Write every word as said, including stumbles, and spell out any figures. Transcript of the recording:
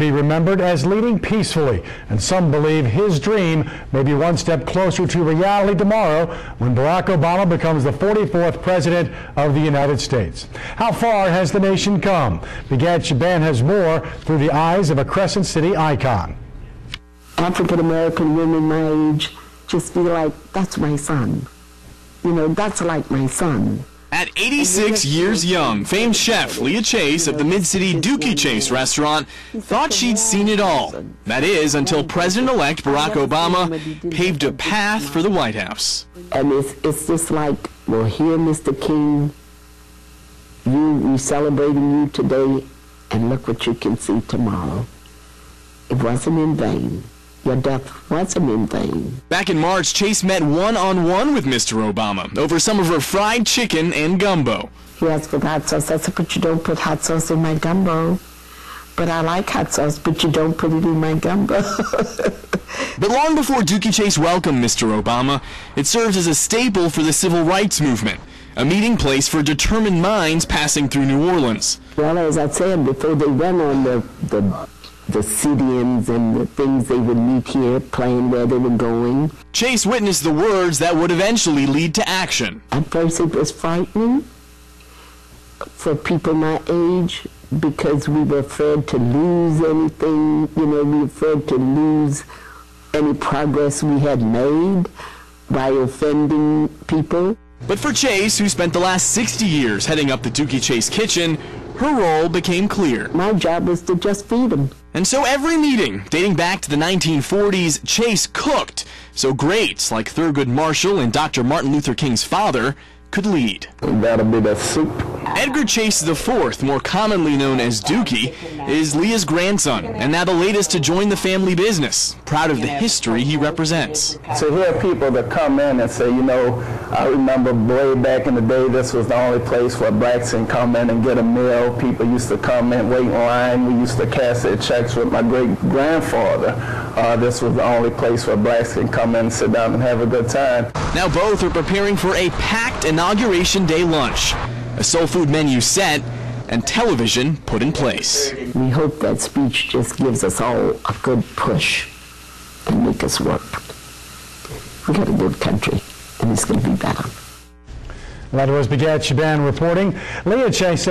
Be remembered as leading peacefully, and some believe his dream may be one step closer to reality tomorrow when Barack Obama becomes the forty-fourth president of the United States. How far has the nation come? Brigad Shaban has more through the eyes of a Crescent City icon. African American women my age just feel like, that's my son. You know, that's like my son. At eighty-six years young, famed chef Leah Chase of the Mid-City Dooky Chase restaurant thought she'd seen it all. That is, until President-elect Barack Obama paved a path for the White House. And it's, it's just like, well, here, Mister King, you, we celebrating you today, and look what you can see tomorrow. It wasn't in vain. Your death wasn't in vain. Back in March, Chase met one-on-one with Mister Obama over some of her fried chicken and gumbo. He asked for hot sauce. I said, but you don't put hot sauce in my gumbo. But I like hot sauce, but you don't put it in my gumbo. But long before Dooky Chase welcomed Mister Obama, it served as a staple for the civil rights movement, a meeting place for determined minds passing through New Orleans. Well, as I said before, they went on the... the the sit-ins and the things they would meet here, playing where they were going. Chase witnessed the words that would eventually lead to action. At first it was frightening for people my age because we were afraid to lose anything, you know, we were afraid to lose any progress we had made by offending people. But for Chase, who spent the last sixty years heading up the Dooky Chase kitchen, her role became clear. My job was to just feed them. And so every meeting, dating back to the nineteen forties, Chase cooked, so greats like Thurgood Marshall and Doctor Martin Luther King's father could lead. That'll be the soup. Edgar Chase the fourth, more commonly known as Dooky, is Leah's grandson, and now the latest to join the family business, proud of the history he represents. To hear people that come in and say, you know, I remember way back in the day, this was the only place where blacks can come in and get a meal. People used to come in, wait in line. We used to cash their checks with my great-grandfather. Uh, this was the only place where blacks can come in, sit down, and have a good time. Now both are preparing for a packed Inauguration Day lunch, a soul food menu set, and television put in place. We hope that speech just gives us all a good push and make us work. We got a good country, and it's going to be better. That was Brigad Shaban reporting. Leah Chase